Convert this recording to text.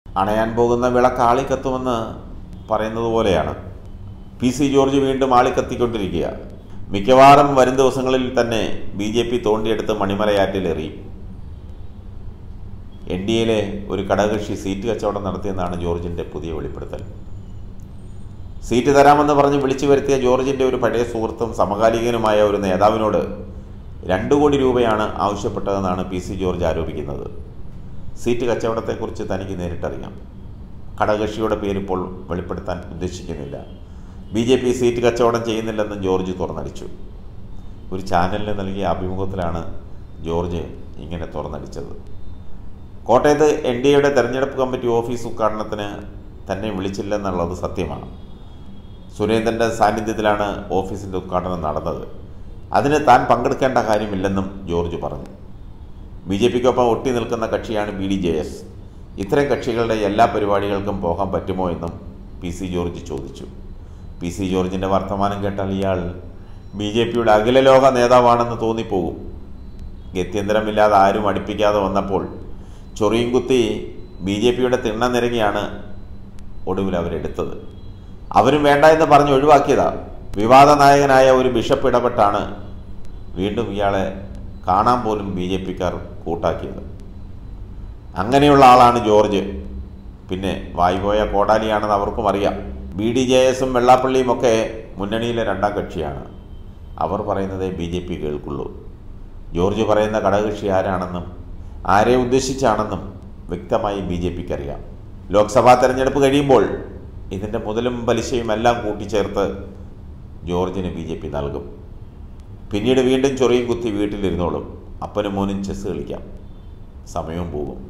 അണയാൻ പോകുന്ന വിളക്ക് ആളിക്കത്തുമെന്ന് പറയുന്നത് പോലെയാണ്. പി സി ജോർജ് വീണ്ടും ആളിക്കത്തിക്കൊണ്ടിരിക്കുക. മിക്കവാറും വരും ദിവസങ്ങളിൽ തന്നെ BJP തോണ്ടിയെടുത്ത് മണിമലയാറ്റിലെറിയും. NDAയിലെ ഒരു ഘടകകക്ഷി സീറ്റ് കച്ചവടം നടത്തിയെന്നാണ് ജോർജിൻ്റെ പുതിയ വെളിപ്പെടുത്തൽ. സീറ്റ് തരാമെന്ന് പറഞ്ഞ് വിളിച്ചു വരുത്തിയ ജോർജിൻ്റെ ഒരു പഴയ സുഹൃത്തും സമകാലികനുമായ ഒരു നേതാവിനോട് 2 കോടി രൂപയാണ് ആവശ്യപ്പെട്ടതെന്നാണ് പി സി ജോർജ് ആരോപിക്കുന്നത്. സീറ്റ് കച്ചവടത്തെക്കുറിച്ച് തനിക്ക് നേരിട്ടറിയാം. ഘടകകക്ഷിയുടെ പേരിപ്പോൾ വെളിപ്പെടുത്താൻ ഉദ്ദേശിക്കുന്നില്ല. BJP സീറ്റ് കച്ചവടം ചെയ്യുന്നില്ലെന്ന് ജോർജ് തുറന്നടിച്ചു. ഒരു ചാനലിന് നൽകിയ അഭിമുഖത്തിലാണ് ജോർജ് ഇങ്ങനെ തുറന്നടിച്ചത്. കോട്ടയത്ത് NDAയുടെ തെരഞ്ഞെടുപ്പ് കമ്മിറ്റി ഓഫീസ് ഉദ്ഘാടനത്തിന് തന്നെ വിളിച്ചില്ലെന്നുള്ളത് സത്യമാണ്. സുരേന്ദ്രൻ്റെ സാന്നിധ്യത്തിലാണ് ഓഫീസിൻ്റെ ഉദ്ഘാടനം നടന്നത്. അതിന് താൻ പങ്കെടുക്കേണ്ട കാര്യമില്ലെന്നും ജോർജ് പറഞ്ഞു. BJPക്കൊപ്പം ഒട്ടി നിൽക്കുന്ന കക്ഷിയാണ് BDJS. ഇത്തരം കക്ഷികളുടെ എല്ലാ പരിപാടികൾക്കും പോകാൻ പറ്റുമോ എന്നും പി സി ജോർജ് ചോദിച്ചു. പി സി ജോർജിൻ്റെ വർത്തമാനം കേട്ടാൽ ഇയാൾ BJPയുടെ അഖില ലോക നേതാവാണെന്ന് തോന്നിപ്പോകും. ഗത്യന്തരമില്ലാതെ ആരും അടുപ്പിക്കാതെ വന്നപ്പോൾ ചൊറിയും കുത്തി BJPയുടെ തിണ്ണനിരങ്ങിയാണ് ഒടുവിൽ അവരെടുത്തത്. അവരും വേണ്ട എന്ന് പറഞ്ഞ് ഒഴിവാക്കിയതാണ്. വിവാദ നായകനായ ഒരു ബിഷപ്പ് ഇടപെട്ടാണ് വീണ്ടും ഇയാളെ കാണാൻ പോലും BJPക്കാർ കൂട്ടാക്കിയത്. അങ്ങനെയുള്ള ആളാണ് ജോർജ്. പിന്നെ വായ്പോയ കോടാലിയാണെന്ന് അവർക്കും അറിയാം. BDJSും വെള്ളാപ്പള്ളിയും ഒക്കെ മുന്നണിയിലെ 2ാം കക്ഷിയാണ്. അവർ പറയുന്നതേ BJP കേൾക്കുള്ളൂ. ജോർജ് പറയുന്ന ഘടകകക്ഷി ആരാണെന്നും ആരെ ഉദ്ദേശിച്ചാണെന്നും വ്യക്തമായി BJPക്കറിയാം. ലോക്സഭാ തെരഞ്ഞെടുപ്പ് കഴിയുമ്പോൾ ഇതിൻ്റെ മുതലും പലിശയും എല്ലാം കൂട്ടിച്ചേർത്ത് ജോർജിന് BJP നൽകും. പിന്നീട് വീണ്ടും ചൊറിയും കുത്തി വീട്ടിലിരുന്നോളും. അപ്പനും മോനും ചെസ്സ് കളിക്കാം. സമയവും പോകും.